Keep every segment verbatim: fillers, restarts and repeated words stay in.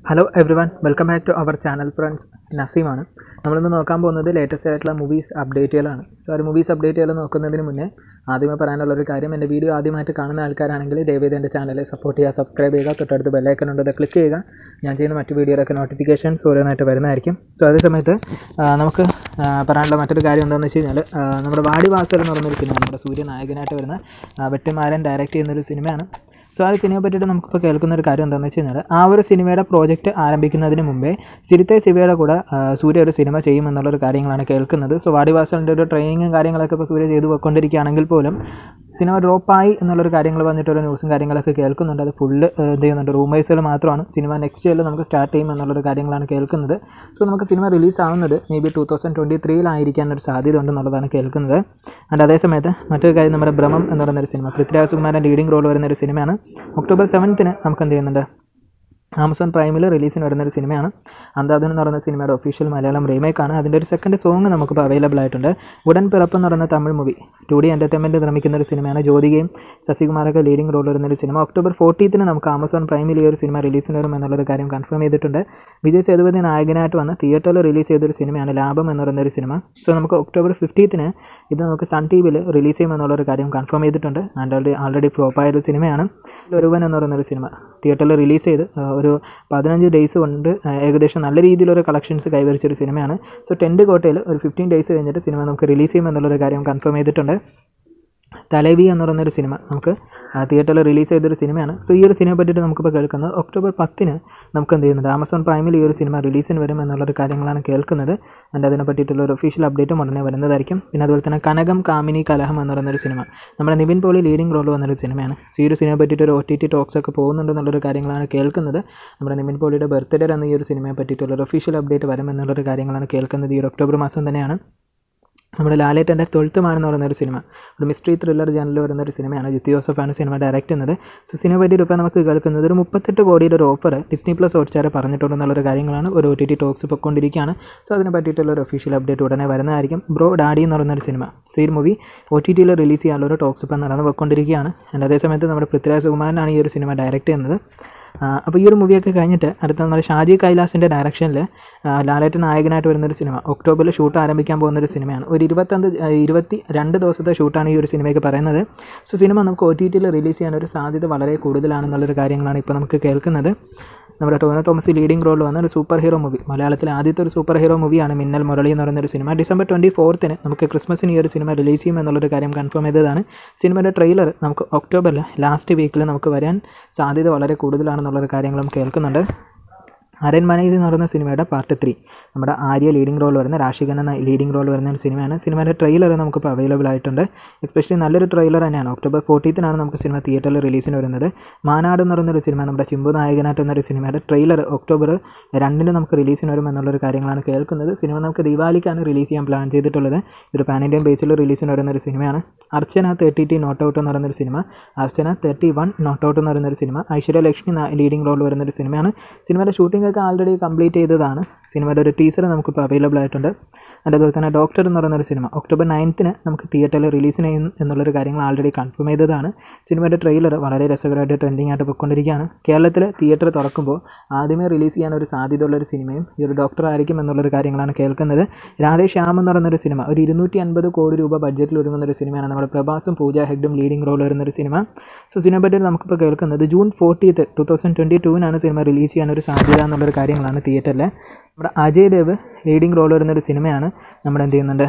Hello everyone, welcome back to our channel friends. നസീമാണ്. നമ്മളിന്ന് നോക്കാൻ പോകുന്നത് ലേറ്റസ്റ്റ് ആയിട്ടുള്ള മൂവീസ് അപ്ഡേറ്റുകളാണ്. സോ ആ മൂവീസ് അപ്ഡേറ്റുകൾ നോക്കുന്നതിന് മുന്നേ ആദ്യമേ പറയാനുള്ളൊരു കാര്യം, എൻ്റെ വീഡിയോ ആദ്യമായിട്ട് കാണുന്ന ആൾക്കാരാണെങ്കിൽ ദയവേദി എൻ്റെ ചാനൽ സപ്പോർട്ട് ചെയ്യുക, സബ്സ്ക്രൈബ് ചെയ്യുക, തൊട്ടടുത്ത് ബെല്ലൈക്കൺ ഉണ്ട്, അത് ക്ലിക്ക് ചെയ്യുക. ഞാൻ ചെയ്യുന്ന മറ്റു വീഡിയോയിലൊക്കെ നോട്ടിഫിക്കേഷൻസ് ഓരോന്നായിട്ട് വരുന്നതായിരിക്കും. സോ അതേ സമയത്ത് നമുക്ക് പറയാനുള്ള മറ്റൊരു കാര്യം എന്താണെന്ന് വെച്ച് കഴിഞ്ഞാൽ, നമ്മുടെ വാടി വാസൽ എന്ന് പറയുന്നൊരു സിനിമ, നമ്മുടെ സൂര്യ നായകനായിട്ട് വരുന്ന വെട്ടിമാരൻ ഡയറക്റ്റ് ചെയ്യുന്നൊരു സിനിമയാണ്. സോ ആ സിനിമയെ പറ്റിയിട്ട് നമുക്കിപ്പോൾ കേൾക്കുന്ന ഒരു കാര്യം എന്താണെന്ന് വെച്ച് കഴിഞ്ഞാൽ, ആ ഒരു സിനിമയുടെ പ്രോജക്റ്റ് ആരംഭിക്കുന്നതിന് മുമ്പേ സിരിത്തെ ശിവയുടെ കൂടെ സൂര്യ ഒരു സിനിമ ചെയ്യുമെന്നുള്ളൊരു കാര്യങ്ങളാണ് കേൾക്കുന്നത്. സോ വാടിവാസലിൻ്റെ ഒരു ട്രെയിനിങ്ങും കാര്യങ്ങളൊക്കെ ഇപ്പോൾ സൂര്യ ചെയ്ത് പോയിക്കൊണ്ടിരിക്കുകയാണെങ്കിൽ പോലും സിനിമ ഡ്രോപ്പായി എന്നുള്ളൊരു കാര്യങ്ങൾ വന്നിട്ടൊരു ന്യൂസും കാര്യങ്ങളൊക്കെ കേൾക്കുന്നുണ്ട്. അത് ഫുള്ള് എന്ത് ചെയ്യുന്നുണ്ട്, റൂമേഴ്സുകൾ മാത്രമാണ്. സിനിമ നെക്സ്റ്റ് ഇയറിൽ നമുക്ക് സ്റ്റാർട്ട് ചെയ്യും എന്നുള്ളൊരു കാര്യങ്ങളാണ് കേൾക്കുന്നത്. സോ നമുക്ക് സിനിമ റിലീസ് ആവുന്നത് may be two thousand twenty ത്രീയിലായിരിക്കാൻ ഒരു സാധ്യത ഉണ്ടെന്നുള്ളതാണ് കേൾക്കുന്നത്. ആൻഡ് അതേസമയത്ത് മറ്റൊരു കാര്യം, നമ്മുടെ ഭ്രമം എന്ന് പറയുന്നൊരു സിനിമ, പൃഥ്വിരാജ് സുകുമാരൻ ലീഡിംഗ് റോൾ വരുന്നൊരു സിനിമയാണ്. ഒക്ടോബർ സെവൻത്തിന് നമുക്ക് എന്ത് ചെയ്യുന്നുണ്ട്, ആമസോൺ പ്രൈമിൽ റിലീസിന് വരുന്നൊരു സിനിമയാണ്. അന്താധൻ എന്ന് പറയുന്ന സിനിമയുടെ ഒഫീഷ്യൽ മലയാളം റീമേക്കാണ്. അതിൻ്റെ ഒരു സെക്കൻഡ് സോങ് നമുക്കിപ്പോൾ അവൈലബിൾ ആയിട്ടുണ്ട്. ഉടൻ പിറപ്പ് എന്ന് പറയുന്ന Tamil movie two D entertainment നിർമ്മിക്കുന്ന ഒരു സിനിമയാണ്. ജ്യോതികയും ശശികുമാരൊക്കെ ലീഡിംഗ് റോൾ വരുന്നൊരു സിനിമ. ഒക്ടോബർ ഫോർട്ടീത്തിന് നമുക്ക് ആമസോൺ പ്രൈമിൽ ഈ ഒരു സിനിമ റിലീസിന് വരും എന്നുള്ളൊരു കാര്യം കൺഫേം ചെയ്തിട്ടുണ്ട്. വിജയ് സേതുപതി നായകനായിട്ട് വന്ന് തിയേറ്ററിൽ റിലീസ് ചെയ്തൊരു സിനിമയാണ് ലാഭം എന്ന് പറയുന്നൊരു സിനിമ. സോ നമുക്ക് ഒക്ടോബർ ഫിഫ്റ്റീത്തിന് ഇത് നമുക്ക് സൺ ടി വിയിൽ റിലീസ് ചെയ്യുമെന്നുള്ളൊരു കാര്യം കൺഫേം ചെയ്തിട്ടുണ്ട്. ആൻഡ് ഓൾറെഡി ആൾറെഡി ഫ്ലോപ്പായൊരു സിനിമയാണ്. ഒരുവൻ എന്ന് പറയുന്നൊരു സിനിമ തിയേറ്ററിൽ റിലീസ് ചെയ്ത് ഒരു പതിനഞ്ച് ഡേയ്സ് കൊണ്ട് ഏകദേശം നല്ല രീതിയിലൊരു കളക്ഷൻസ് കൈവരിച്ചൊരു സിനിമയാണ്. സോ ടെൻറ്റ് കോട്ടയിൽ ഒരു ഫിഫ്റ്റീൻ ഡേയ്സ് കഴിഞ്ഞിട്ട് സിനിമ നമുക്ക് റിലീസ് ചെയ്യുമെന്നുള്ളൊരു കാര്യം കൺഫേം ചെയ്തിട്ടുണ്ട്. തലവി എന്ന് പറയുന്നൊരു സിനിമ നമുക്ക് തിയേറ്ററിൽ റിലീസ് ചെയ്തൊരു സിനിമയാണ്. സോ ഈ ഒരു സിനിമയെ പറ്റിയിട്ട് നമുക്കിപ്പോൾ കേൾക്കുന്നത്, ഒക്ടോബർ പത്തിന് നമുക്ക് എന്ത് ചെയ്യുന്നുണ്ട്, ആമസോൺ പ്രൈമിൽ ഈ ഒരു സിനിമ റിലീസിന് വരും എന്നുള്ളൊരു കാര്യങ്ങളാണ് കേൾക്കുന്നത്. ആൻഡ് അതിനെ പറ്റിയിട്ടുള്ള ഒരു ഒഫീഷ്യൽ അപ്ഡേറ്റും ഉടനെ വരുന്നതായിരിക്കും. പിന്നെ അതുപോലെ തന്നെ കനകം കാമിനി കലഹം എന്ന് പറയുന്നൊരു സിനിമ, നമ്മുടെ നിവിൻ പോളി ലീഡിംഗ് റോൾ വന്നൊരു സിനിമയാണ്. സോ ഈ ഒരു സിനിമയെ പറ്റിയിട്ട് ഒരു ഒ ടി ടി ടോക്സ് ഒക്കെ പോകുന്നുണ്ടെന്നുള്ളൊരു കാര്യങ്ങളാണ് കേൾക്കുന്നത്. നമ്മുടെ നിവിൻ പോളിയുടെ ബർത്ത്ഡേ എന്ന ഈ ഒരു സിനിമയെ പറ്റിയിട്ടുള്ള ഒരു ഒഫീഷ്യൽ അപ്ഡേറ്റ് വരും എന്നുള്ളൊരു കാര്യങ്ങളാണ് കേൾക്കുന്നത്. ഈ ഒരു ഒക്ടോബർ മാസം തന്നെയാണ്. നമ്മുടെ ലാലേട്ടൻ്റെ ട്വൽത്ത് മാൻ എന്ന് പറയുന്നൊരു സിനിമ, ഒരു മിസ്റ്ററി ത്രില്ലർ ജാനലിൽ വരുന്നൊരു സിനിമയാണ്. ജിത്തി ജോസഫാണ് സിനിമ ഡയറക്റ്റ് ചെയ്യുന്നത്. സോ സിനിമ പറ്റിയിട്ട് ഇപ്പോൾ നമുക്ക് കേൾക്കുന്നത് ഒരു മുപ്പത്തെട്ട് കോടിയുടെ ഒരു ഓഫർ ഡിസ്നി പ്ലസ് ഹോട്ട്സ്റ്റാർ പറഞ്ഞിട്ടുണ്ടെന്നുള്ളൊരു കാര്യങ്ങളാണ്. ഒരു ഒ ടി ടി ടോക്സ് പൊയ്ക്കൊണ്ടിരിക്കുകയാണ്. സോ അതിനെ പറ്റിയിട്ടുള്ള ഒരു ഒഫീഷ്യൽ അപ്ഡേറ്റ് ഉടനെ വരുന്നതായിരിക്കും. ബ്രോ ഡാഡി എന്ന് പറയുന്നൊരു സിനിമ, സീർ മൂവി ഒ ടി ടിയിൽ റിലീസ് ചെയ്യാനുള്ള ഒരു ടോക്സ് ഇപ്പം നടന്ന് പോയിക്കൊണ്ടിരിക്കുകയാണ്. ആൻഡ് അതേസമയത്ത് നമ്മുടെ പൃഥ്വിരാജ് സുകുമാരനാണ് ഈ ഒരു സിനിമ ഡയറക്റ്റ് ചെയ്യുന്നത്. അപ്പോൾ ഈ ഒരു മൂവിയൊക്കെ കഴിഞ്ഞിട്ട് അടുത്ത നമ്മുടെ ഷാജി കൈലാസിൻ്റെ ഡയറക്ഷനിൽ ലാലേട്ടൻ നായകനായിട്ട് വരുന്നൊരു സിനിമ ഒക്ടോബറിൽ ഷൂട്ട് ആരംഭിക്കാൻ പോകുന്നൊരു സിനിമയാണ്. ഒരു ഇരുപത്തഞ്ച് ഇരുപത്തി രണ്ട് ദിവസത്തെ ഷൂട്ടാണ് ഈ ഒരു സിനിമയ്ക്ക് പറയുന്നത്. സോ സിനിമ നമുക്ക് ഒ ടി ടിയിൽ റിലീസ് ചെയ്യാനൊരു സാധ്യത വളരെ കൂടുതലാണെന്നുള്ളൊരു കാര്യങ്ങളാണ് ഇപ്പോൾ നമുക്ക് കേൾക്കുന്നത്. നമ്മുടെ ടോവിനോ തോമസ് ലീഡിംഗ് റോളിൽ വന്ന ഒരു സൂപ്പർ ഹീറോ മൂവി, മലയാളത്തിലെ ആദ്യത്തെ ഒരു സൂപ്പർ ഹീറോ മൂവിയാണ് മിന്നൽ മുരളി എന്ന് പറയുന്നൊരു സിനിമ. ഡിസംബർ ട്വൻറ്റി ഫോർത്തിന് നമുക്ക് ക്രിസ്മസിന് ഈ ഒരു സിനിമ റിലീസ് ചെയ്യും എന്നുള്ളൊരു കാര്യം കൺഫേം ചെയ്തതാണ്. സിനിമയുടെ ട്രെയിലർ നമുക്ക് ഒക്ടോബറിൽ ലാസ്റ്റ് വീക്കിൽ നമുക്ക് വരാൻ സാധ്യത വളരെ കൂടുതലാണെന്നുള്ളൊരു കാര്യങ്ങളും കേൾക്കുന്നുണ്ട്. അരൺമനയിൽ എന്ന് പറയുന്ന സിനിമയുടെ പാർട്ട് ത്രീ, നമ്മുടെ ആര്യ ലീഡിംഗ് റോൾ വരുന്ന, രാശികൻ എന്ന ലീഡിംഗ് റോൾ വരുന്ന ഒരു സിനിമയാണ്. സിനിമയുടെ ട്രെയിലർ നമുക്കിപ്പോൾ അവൈലബിൾ ആയിട്ടുണ്ട്. എസ്പെഷ്യലി നല്ലൊരു ട്രെയിലർ തന്നെയാണ്. ഒക്ടോബർ ഫോർട്ടീത്തിനാണ് നമുക്ക് സിനിമ തിയേറ്ററിൽ റിലീസിന് വരുന്നത്. മാനാട് എന്ന് പറയുന്നൊരു സിനിമ, നമ്മുടെ ചിമ്പു നായകനായിട്ട് എന്നൊരു സിനിമയുടെ ട്രെയിലർ ഒക്ടോബർ രണ്ടിന് നമുക്ക് റിലീസിന് വരും എന്നുള്ളൊരു കാര്യങ്ങളാണ് കേൾക്കുന്നത്. സിനിമ നമുക്ക് ദീപാവലിക്കാണ് റിലീസ് ചെയ്യാൻ പ്ലാൻ ചെയ്തിട്ടുള്ളത്. ഇതൊരു പാൻ ഇന്ത്യൻ ബേസിൽ റിലീസിന് വരുന്നൊരു സിനിമയാണ്. അർച്ചന തേർട്ടി ടി നോട്ട് ഔട്ട് എന്ന് പറയുന്നൊരു സിനിമ, Archana thirty one not out എന്ന് പറയുന്നൊരു സിനിമ, ഐശ്വര്യ ലക്ഷ്മി ലീഡിംഗ് റോൾ വരുന്നൊരു സിനിമയാണ്. സിനിമയുടെ ഷൂട്ടിംഗ് ഒക്കെ ആൾറെഡി കംപ്ലീറ്റ് ചെയ്തതാണ്. സിനിമയുടെ ഒരു ടീസർ നമുക്കിപ്പോൾ അവൈലബിൾ ആയിട്ടുണ്ട്. അതുപോലെ തന്നെ ഡോക്ടർ എന്ന് പറയുന്നൊരു സിനിമ ഒക്ടോബർ നയൻത്തിന് നമുക്ക് തിയേറ്ററിൽ റിലീസിന് ചെയ്യും എന്നുള്ളൊരു കാര്യങ്ങൾ ആൾറെഡി കൺഫേം ചെയ്തതാണ്. സിനിമയുടെ ട്രെയിലർ വളരെ രസകരമായിട്ട് ട്രെൻഡിങ് ആയിട്ട് പോയിക്കൊണ്ടിരിക്കുകയാണ്. കേരളത്തിൽ തിയേറ്റർ തുറക്കുമ്പോൾ ആദ്യമേ റിലീസ് ചെയ്യാൻ ഒരു സാധ്യതയുള്ളൊരു സിനിമയും ഈ ഒരു ഡോക്ടർ ആയിരിക്കും എന്നുള്ളൊരു കാര്യങ്ങളാണ് കേൾക്കുന്നത്. രാധേ ശ്യാം എന്ന് പറയുന്നൊരു സിനിമ, ഒരു ഇരുന്നൂറ്റി അൻപത് കോടി രൂപ ബഡ്ജറ്റിൽ ഒരുങ്ങുന്നൊരു സിനിമയാണ്. നമ്മുടെ പ്രഭാസും പൂജ ഹെഗ്ഡും ലീഡിംഗ് റോൾ വരുന്നൊരു സിനിമ. സോ സിനിമ പറ്റി നമുക്കിപ്പോൾ കേൾക്കുന്നത് June fortieth two thousand twenty ടൂവിനാണ് സിനിമ റിലീസ് ചെയ്യാനൊരു സാധ്യത എന്നുള്ളൊരു കാര്യങ്ങളാണ് തിയേറ്ററിൽ. നമ്മുടെ അജയ് ദേവ് ലീഡിംഗ് റോൾ വരുന്നൊരു സിനിമയാണ്. നമ്മുടെ എന്ത് ചെയ്യുന്നുണ്ട്,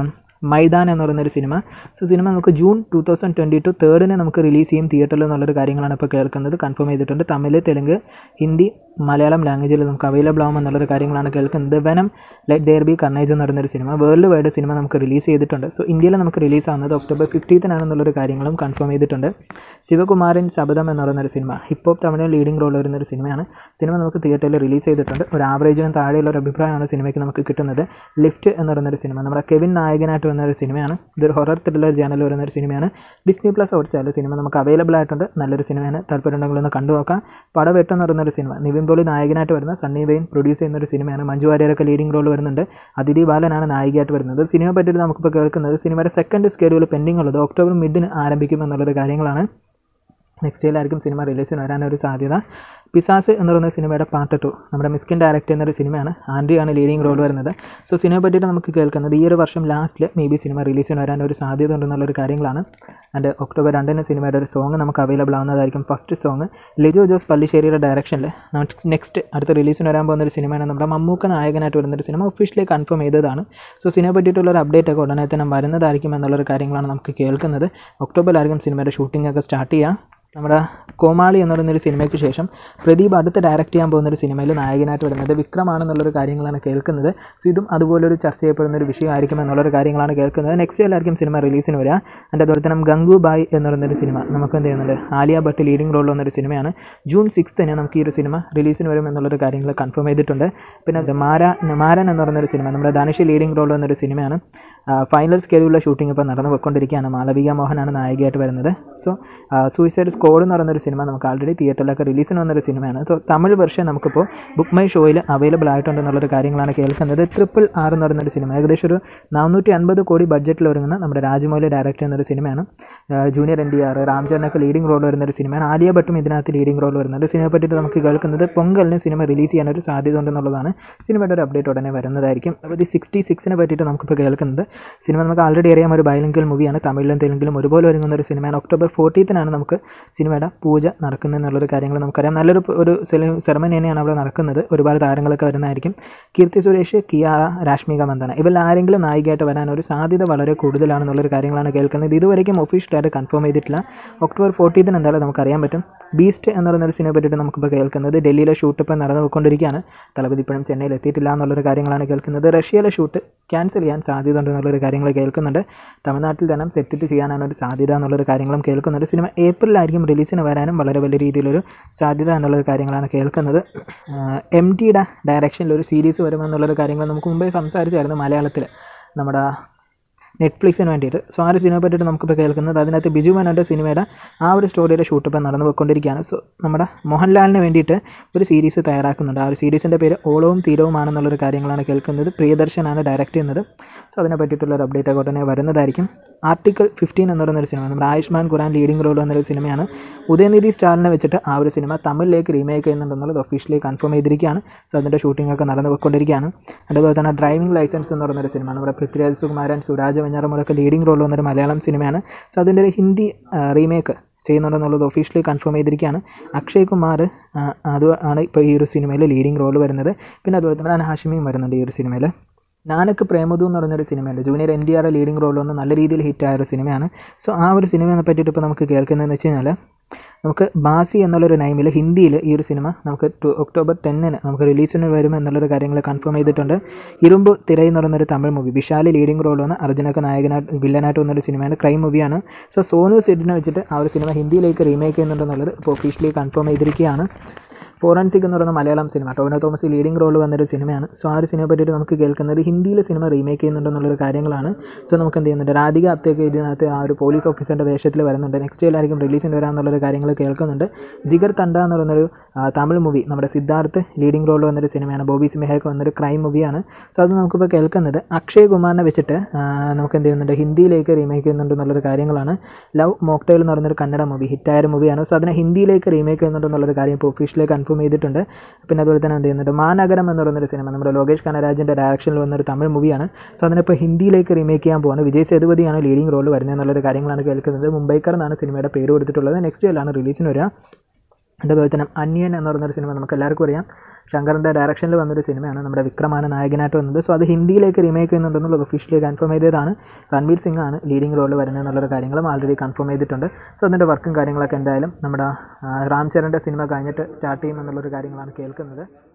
മൈതാൻ എന്ന് പറയുന്നൊരു സിനിമ. സോ സിനിമ നമുക്ക് June two thousand twenty two തേർഡിന് നമുക്ക് റിലീസ് ചെയ്യും തിയേറ്ററിൽ എന്നുള്ളൊരു കാര്യങ്ങളാണ് ഇപ്പോൾ കേൾക്കുന്നത്. കൺഫേം ചെയ്തിട്ടുണ്ട്. തമിഴ്, തെലുങ്ക്, ഹിന്ദി, മലയാളം ലാംഗ്വേജിൽ നമുക്ക് അവൈലബിൾ ആകുമെന്നുള്ളൊരു കാര്യങ്ങളാണ് കേൾക്കുന്നത്. Venom let there be carnage എന്ന് പറയുന്നൊരു സിനിമ വേൾഡ് വൈഡ് സിനിമ നമുക്ക് റിലീസ് ചെയ്തിട്ടുണ്ട്. സോ ഇന്ത്യയിൽ നമുക്ക് റിലീസ് ആവുന്നത് ഒക്ടോബർ ഫിഫ്റ്റീത്തിനാണെന്നുള്ളൊരു കാര്യങ്ങളും കൺഫേം ചെയ്തിട്ടുണ്ട്. ശിവകുമാരൻ ശബദം എന്ന് പറയുന്നൊരു സിനിമ, hip hop Tamil leading role വരുന്നൊരു സിനിമയാണ്. സിനിമ നമുക്ക് തിയേറ്ററിൽ റിലീസ് ചെയ്തിട്ടുണ്ട്. ഒരു ആവറേജിനും താഴെയുള്ള ഒരു അഭിപ്രായമാണ് സിനിമയ്ക്ക് നമുക്ക് കിട്ടുന്നത്. ലിഫ്റ്റ് എന്ന് പറയുന്നൊരു സിനിമ, നമ്മുടെ കെവിൻ നായകനായിട്ട് വരുന്നൊരു സിനിമയാണ്. ഇതൊരു ഹൊറർ ത്രില്ലർ ജാനൽ വരുന്നൊരു സിനിമയാണ്. ഡിസ്നി പ്ലസ് ഹോട്ട്സ്റ്റാറിൽ സിനിമ നമുക്ക് അവൈലബിൾ ആയിട്ടുണ്ട്. നല്ലൊരു സിനിമയാണ്. താല്പര്യമുണ്ടെങ്കിൽ ഒന്ന് കണ്ടു നോക്കാം. പടവെട്ട് എന്ന് പറയുന്നൊരു സിനിമ, നിവിൻ പോളി നായകനായിട്ട് വരുന്ന, സണ്ണി വെയിൻ പ്രൊഡ്യൂസ് ചെയ്യുന്നൊരു സിനിമയാണ്. മഞ്ജു വാര്യരൊക്കെ ലീഡിംഗ് റോൾ വരുന്നുണ്ട്. അതിഥി ബാലനാണ് നായികയായിട്ട് വരുന്നത്. സിനിമ പറ്റിയിട്ട് നമുക്കിപ്പോൾ കേൾക്കുന്നത് സിനിമയുടെ സെക്കൻഡ് സ്കെഡ്യൂൾ പെൻഡിംഗ് ഉള്ളത് ഒക്ടോബർ മിഡിന് ആരംഭിക്കും എന്നുള്ളൊരു കാര്യങ്ങളാണ്. നെക്സ്റ്റ് ഇയറിലായിരിക്കും സിനിമ റിലീസിന് വരാനൊരു സാധ്യത. പിസാസ് എന്ന് പറയുന്ന സിനിമയുടെ പാർട്ട് ടു നമ്മുടെ മിസ്കിൻ ഡയറക്റ്റ് ചെയ്യുന്നൊരു സിനിമയാണ്. ആൻഡ്രിയാണ് ലീഡിങ് റോൾ വരുന്നത്. സോ സിനിമയെ പറ്റിയിട്ട് നമുക്ക് കേൾക്കുന്നത് ഈ ഒരു വർഷം ലാസ്റ്റിൽ മേ ബി സിനിമ റിലീസിന് വരാൻ ഒരു സാധ്യത ഉണ്ടെന്നുള്ളൊരു കാര്യങ്ങളാണ്. ആൻഡ് ഒക്ടോബർ രണ്ടിന് സിനിമയുടെ ഒരു സോങ് നമുക്ക് അവൈലബിൾ ആവുന്നതായിരിക്കും. ഫസ്റ്റ് സോങ് ലിജോ ജോസ് പള്ളിശ്ശേരിയുടെ ഡയറക്ഷനിൽ നെക്സ്റ്റ് അടുത്ത റിലീസിന് വരാൻ പോകുന്ന ഒരു സിനിമയാണ്. നമ്മുടെ മമ്മൂക്ക നായകനായിട്ട് വരുന്നൊരു സിനിമ ഒഫീഷ്യലി കൺഫേം ചെയ്തതാണ്. സോ സിനിമയെ പറ്റിയിട്ടുള്ളൊരു അപ്ഡേറ്റ് ഒക്കെ ഉടനെ തന്നെ വരുന്നതായിരിക്കും എന്നുള്ളൊരു കാര്യങ്ങളാണ് നമുക്ക് കേൾക്കുന്നത്. ഒക്ടോബറിലായിരിക്കും സിനിമയുടെ ഷൂട്ടിംഗ് ഒക്കെ സ്റ്റാർട്ട് ചെയ്യുക. നമ്മുടെ കോമാളി എന്ന് പറയുന്നൊരു സിനിമയ്ക്ക് ശേഷം പ്രദീപ് അടുത്ത് ഡയറക്റ്റ് ചെയ്യാൻ പോകുന്നൊരു സിനിമയിൽ നായകനായിട്ട് വരുന്നത് വിക്രമാണെന്നുള്ളൊരു കാര്യങ്ങളാണ് കേൾക്കുന്നത്. സോ ഇതും അതുപോലൊരു ചർച്ച ചെയ്യപ്പെടുന്നൊരു വിഷയമായിരിക്കും എന്നുള്ളൊരു കാര്യങ്ങളാണ് കേൾക്കുന്നത്. നെക്സ്റ്റ് ഇയറിലായിരിക്കും സിനിമ റിലീസിന് വരിക. അതിൻ്റെ അതുപോലെ തന്നെ ഗംഗൂബായ് എന്ന് പറയുന്നൊരു സിനിമ നമുക്ക് എന്ത് ചെയ്യുന്നുണ്ട്, ആലിയ ഭട്ട് ലീഡിംഗ് റോളിൽ വന്നൊരു സിനിമയാണ്. ജൂൺ സിക്സ്തിന് നമുക്ക് ഈ ഒരു സിനിമ റിലീസിന് വരും എന്നുള്ളൊരു കാര്യങ്ങൾ കൺഫേം ചെയ്തിട്ടുണ്ട്. പിന്നെ മാരാ മാരൻ എന്ന് പറയുന്നൊരു സിനിമ നമ്മുടെ ധനുഷ് ലീഡിംഗ് റോളിൽ വന്നൊരു സിനിമയാണ്. ഫൈനൽ സ്കെഡ്യൂളിലെ ഷൂട്ടിംഗ് ഇപ്പോൾ നടന്നു പോയിക്കൊണ്ടിരിക്കുകയാണ്. മാളവിക മോഹനാണ് നായികയായിട്ട് വരുന്നത്. സോ സൂയിസൈഡ് സ്ക്വാഡ് എന്ന് പറയുന്നൊരു സിനിമ നമുക്ക് ആൾറെഡി തിയേറ്ററിലൊക്കെ റിലീസിന് വന്നൊരു സിനിമയാണ്. സോ തമിഴ് വെർഷൻ നമുക്കിപ്പോൾ ബുക്ക് മൈ ഷോയിൽ അവൈലബിൾ ആയിട്ടുണ്ടെന്നുള്ളൊരു കാര്യങ്ങളാണ് കേൾക്കുന്നത്. ട്രിപ്പിൾ ആർ എന്ന് പറയുന്നൊരു സിനിമ ഏകദേശം ഒരു നാനൂറ്റി അൻപത് കോടി ബഡ്ജറ്റിൽ ഒരുങ്ങുന്ന നമ്മുടെ രാജമൗലി ഡയറക്റ്റ് ചെയ്യുന്നൊരു സിനിമയാണ്. ജൂനിയർ എൻ ഡി ആർ രാംചരനൊക്കെ ലീഡിംഗ് റോൾ വരുന്നൊരു സിനിമയാണ്. ആലിയ ഭട്ടും ഇതിനകത്ത് ലീഡിംഗ് റോൾ വരുന്നുണ്ട്. സിനിമയെ പറ്റിയിട്ട് നമുക്ക് കേൾക്കുന്നത് പൊങ്കലിന് സിനിമ റിലീസ് ചെയ്യാനൊരു സാധ്യത ഉണ്ടെന്നുള്ളതാണ്. സിനിമയുടെ ഒരു അപ്ഡേറ്റ് ഉടനെ വരുന്നതായിരിക്കും. അപ്പോൾ ഈ സിക്സ്റ്റി സിക്സിനെ പറ്റിയിട്ട് നമുക്കിപ്പോൾ കേൾക്കുന്നത് സിനിമ നമുക്ക് ആൾറെഡി അറിയാം ഒരു ബൈലിംഗ്വൽ മൂവിയാണ്. തമിഴിലും തെലുങ്കിലും ഒരുപോലെ ഒരുങ്ങുന്ന ഒരു സിനിമയാണ്. ഒക്ടോബർ ഫോർട്ടീത്തിനാണ് നമുക്ക് സിനിമയുടെ പൂജ നടക്കുന്നത് എന്നുള്ളൊരു കാര്യങ്ങൾ നമുക്കറിയാം. നല്ലൊരു ഒരു സെറമണി തന്നെയാണ് അവിടെ നടക്കുന്നത്. ഒരുപാട് താരങ്ങളൊക്കെ വരുന്നതായിരിക്കും. കീർത്തി സുരേഷ്, കിയാറ, രാഷ്മിക മന്ദാന ഇവരിൽ ആരെങ്കിലും നായികയായിട്ട് വരാനൊരു സാധ്യത വളരെ കൂടുതലാണെന്നുള്ളൊരു കാര്യങ്ങളാണ് കേൾക്കുന്നത്. ഇതുവരെയും ഒഫീഷ്യലായിട്ട് കൺഫേം ചെയ്തിട്ടില്ല. ഒക്ടോബർ ഫോർട്ടീത്തിന് എന്തായാലും നമുക്കറിയാൻ പറ്റും. ബീസ്റ്റ് എന്ന് പറയുന്നൊരു സിനിമയെ പറ്റിയിട്ട് നമുക്കിപ്പോൾ കേൾക്കുന്നത് ഡൽഹിയിലെ ഷൂട്ട് ഇപ്പോൾ നടന്നു പോയിക്കൊണ്ടിരിക്കുകയാണ്. തലപതി ഇപ്പോഴും ചെന്നൈയിൽ എത്തിയിട്ടില്ല എന്നുള്ളൊരു കാര്യങ്ങളാണ് കേൾക്കുന്നത്. റഷ്യയിലെ ഷൂട്ട് ക്യാൻസൽ ചെയ്യാൻ സാധ്യത ഉണ്ടെന്നുള്ളൊരു കാര്യങ്ങൾ കേൾക്കുന്നുണ്ട്. തമിഴ്നാട്ടിൽ തന്നെ സെറ്റ് ചെയ്യാനാണ് ഒരു സാധ്യത എന്നുള്ളൊരു കാര്യങ്ങളും കേൾക്കുന്നുണ്ട്. സിനിമ ഏപ്രിലായിരിക്കും റിലീസിന് വരാനും വളരെ വലിയ രീതിയിലൊരു സാധ്യത എന്നുള്ളൊരു കാര്യങ്ങളാണ് കേൾക്കുന്നത്. എം ടിയുടെ ഡയറക്ഷനിൽ ഒരു സീരീസ് വരുമെന്നുള്ളൊരു കാര്യങ്ങൾ നമുക്ക് മുമ്പേ സംസാരിച്ചായിരുന്നു മലയാളത്തിൽ നമ്മുടെ നെറ്റ്ഫ്ലിക്സിന് വേണ്ടിയിട്ട്. സോ ആ ഒരു സിനിമയെ പറ്റിയിട്ട് നമുക്കിപ്പോൾ കേൾക്കുന്നത് അതിനകത്ത് ബിജു മേനോൻ്റെ സിനിമയുടെ ആ ഒരു സ്റ്റോറിയുടെ ഷൂട്ട് ഇപ്പോൾ നടന്നു പോയിക്കൊണ്ടിരിക്കുകയാണ്. സോ നമ്മുടെ മോഹൻലാലിന് വേണ്ടിയിട്ട് ഒരു സീരീസ് തയ്യാറാക്കുന്നുണ്ട്. ആ ഒരു സീരീസിൻ്റെ പേര് ഓളവും തീരവുമാണെന്നുള്ളൊരു കാര്യങ്ങളാണ് കേൾക്കുന്നത്. പ്രിയദർശനാണ് ഡയറക്റ്റ് ചെയ്യുന്നത്. സോ അതിനെ പറ്റിയിട്ടുള്ളൊരു അപ്ഡേറ്റ് ഒക്കെ ഉടനെ വരുന്നതായിരിക്കും. ആർട്ടിക്കിൾ ഫിഫ്റ്റീൻ എന്ന് പറയുന്നൊരു സിനിമ നമ്മുടെ ആയുഷ്മാൻ ഖുറാൻ ലീഡിംഗ് റോൾ എന്നൊരു സിനിമയാണ്. ഉദയനിധി സ്റ്റാലിനെ വെച്ചിട്ട് ആ ഒരു സിനിമ തമിഴിലേക്ക് റീമേക്ക് ചെയ്യുന്നുണ്ടെന്നുള്ളത് ഒഫീഷ്യലി കൺഫേം ചെയ്തിരിക്കുകയാണ്. സോ അതിൻ്റെ ഷൂട്ടിംഗ് ഒക്കെ നടന്നു പോയിക്കൊണ്ടിരിക്കുകയാണ്. അതുപോലെ തന്നെ ഡ്രൈവിംഗ് ലൈസൻസ് എന്ന് പറയുന്നൊരു സിനിമ നമ്മുടെ പൃഥ്വിരാജ് സുകുമാരൻ, സുരാജ് വെഞ്ഞാറമൂടൊക്കെ ലീഡിംഗ് റോൾ വന്നൊരു മലയാളം സിനിമയാണ്. സോ അതിൻ്റെ ഒരു ഹിന്ദി റീമേക്ക് ചെയ്യുന്നുണ്ടെന്നുള്ളത് ഒഫീഷ്യലി കൺഫേം ചെയ്തിരിക്കുകയാണ്. അക്ഷയ് കുമാർ അത് ആണ് ഇപ്പോൾ ഈ ഒരു സിനിമയിൽ ലീഡിംഗ് റോൾ വരുന്നത്. പിന്നെ അതുപോലെ തന്നെ ഞാൻ ഹാഷിമിയും വരുന്നുണ്ട് ഈ ഒരു സിനിമയിൽ. നാനക്ക് പ്രേമദു എന്ന് പറയുന്നൊരു സിനിമയുണ്ട്. Junior N T R leading role വന്ന് നല്ല രീതിയിൽ ഹിറ്റായ ഒരു സിനിമയാണ്. സോ ആ ഒരു സിനിമയെ പറ്റിയിട്ട് ഇപ്പോൾ നമുക്ക് കേൾക്കുന്നതെന്ന് വെച്ച് കഴിഞ്ഞാൽ നമുക്ക് ബാസി എന്നുള്ളൊരു നൈമിൽ ഹിന്ദിയിൽ ഈ ഒരു സിനിമ നമുക്ക് ഒക്ടോബർ ടെന്നിന് നമുക്ക് റിലീസിന് വരും എന്നുള്ളൊരു കാര്യങ്ങൾ കൺഫേം ചെയ്തിട്ടുണ്ട്. ഇരുമ്പ് തിരൈ എന്ന് പറയുന്നൊരു Tamil movie Vishal leading role വന്ന് അർജുനൊക്കെ നായകനായിട്ട് വില്ലനായിട്ട് വന്നൊരു സിനിമയാണ്. ക്രൈം മൂവിയാണ്. സോ സോനു സെഡിനെ വെച്ചിട്ട് ആ ഒരു സിനിമ ഹിന്ദിയിലേക്ക് റീമേക്ക് ചെയ്യുന്നുണ്ടെന്നുള്ളത് ഇപ്പോൾ ഒഫീഷ്യലി കൺഫേം ചെയ്തിരിക്കുകയാണ്. ഫോറൻസിക് എന്ന് പറയുന്ന മലയാളം സിനിമ ടോവിനോ തോമസ് ലീഡിംഗ് റോൾ വന്നൊരു സിനിമയാണ്. സോ ആ ഒരു സിനിമയെ പറ്റിയിട്ട് നമുക്ക് കേൾക്കുന്നത് ഹിന്ദിയിൽ സിനിമ റീമേക്ക് ചെയ്യുന്നുണ്ടെന്നുള്ളൊരു കാര്യങ്ങളാണ്. സോ നമുക്ക് എന്ത് ചെയ്യുന്നുണ്ട്, രാധിക അപ്തേക്ക് ഇതിനകത്ത് ആ ഒരു പോലീസ് ഓഫീസറിൻ്റെ വേഷത്തിൽ വരുന്നുണ്ട്. നെക്സ്റ്റ് ഇയറിലായിരിക്കും റിലീസിന് വരാമെന്നുള്ളൊരു കാര്യങ്ങൾ കേൾക്കുന്നുണ്ട്. ജിഗർ തണ്ട എന്ന് പറയുന്നൊരു തമിഴ് മൂവി നമ്മുടെ സിദ്ധാർത്ഥ് ലീഡിംഗ് റോൾ വന്നൊരു സിനിമയാണ്. ബോബി സിംഹയൊക്കെ വന്നൊരു ക്രൈം മൂവിയാണ്. സോ അത് നമുക്കിപ്പോൾ കേൾക്കുന്നത് അക്ഷയ് കുമാറിനെ വെച്ചിട്ട് നമുക്ക് എന്ത് ചെയ്യുന്നുണ്ട് ഹിന്ദിയിലേക്ക് റീമേക്ക് ചെയ്യുന്നുണ്ടെന്നുള്ളൊരു കാര്യങ്ങളാണ്. ലവ് മോക്ടെയിൽ എന്ന് പറയുന്നൊരു കന്നഡ മൂവി ഹിറ്റായ മൂവിയാണ്. സോ അതിനെ ഹിന്ദിയിലേക്ക് റീമേക്ക് ചെയ്യുന്നുണ്ടെന്നുള്ളൊരു കാര്യം ഇപ്പോൾ ഒഫീഷ്യലി കൺഫേം ചെയ്തിട്ടുണ്ട്. പിന്നെ അതുപോലെ തന്നെ എന്ത് ചെയ്യുന്നുണ്ട് മാനഗരം എന്ന് പറയുന്നൊരു സിനിമ നമ്മുടെ ലോകേഷ് കനരാജിൻ്റെ ഡയറക്ഷനിൽ വന്നൊരു തമിഴ് മൂവിയാണ്. സോ അതിനിപ്പോൾ ഹിന്ദിയിലേക്ക് റീമേക്ക് ചെയ്യാൻ പോകുന്നത്. വിജയ് സേതുപതിയാണ് ലീഡിംഗ് റോൾ വരുന്നത് എന്നുള്ളൊരു കാര്യങ്ങളാണ് കേൾക്കുന്നത്. മുംബൈക്കർ എന്നാണ് സിനിമയുടെ പേര് കൊടുത്തിട്ടുള്ളത്. നെക്സ്റ്റ് ഇയറിലാണ് റിലീസിന് വരിക. അതുപോലെ തന്നെ അന്യൻ എന്ന് പറയുന്നൊരു സിനിമ നമുക്ക് എല്ലാവർക്കും അറിയാം ശങ്കറിൻ്റെ ഡയറക്ഷനിൽ വന്നൊരു സിനിമയാണ്. നമ്മുടെ വിക്രമാണ് നായകനായിട്ട് വന്നത്. സോ അത് ഹിന്ദിയിലേക്ക് റീമേക്ക് ചെയ്യുന്നുണ്ടെന്നുള്ളത് ഒഫീഷ്യലി കൺഫേം ചെയ്തതാണ്. രൺവീർ സിംഗ് ആണ് ലീഡിംഗ് റോളിൽ വരുന്നത് എന്നുള്ളൊരു കാര്യങ്ങളും ആൾറെഡി കൺഫേം ചെയ്തിട്ടുണ്ട്. സോ അതിൻ്റെ വർക്കും കാര്യങ്ങളൊക്കെ എന്തായാലും നമ്മുടെ രാം ചരൻ്റെ സിനിമ കഴിഞ്ഞിട്ട് സ്റ്റാർട്ട് ചെയ്യുമെന്നുള്ളൊരു കാര്യങ്ങളാണ് കേൾക്കുന്നത്.